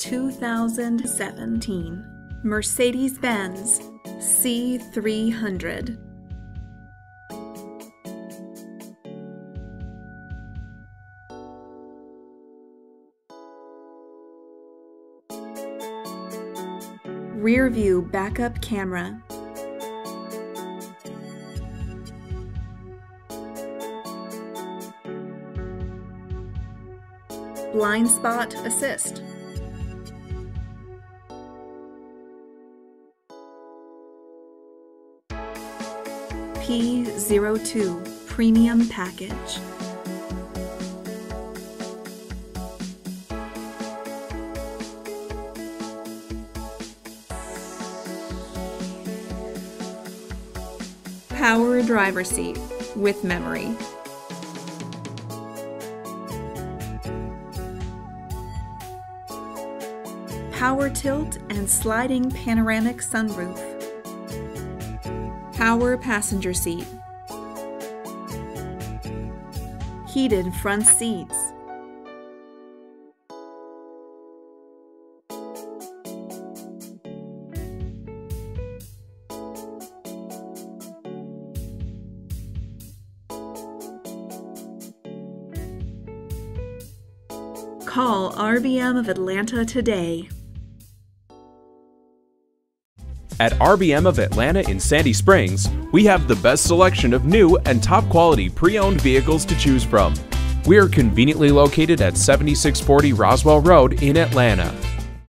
2017 Mercedes-Benz C300. Rear view backup camera. Blind spot assist. P02 premium package. Power driver seat with memory. Power tilt and sliding panoramic sunroof. Power passenger seat. Heated front seats. Call RBM of Atlanta today. At RBM of Atlanta in Sandy Springs, we have the best selection of new and top-quality pre-owned vehicles to choose from. We are conveniently located at 7640 Roswell Road in Atlanta.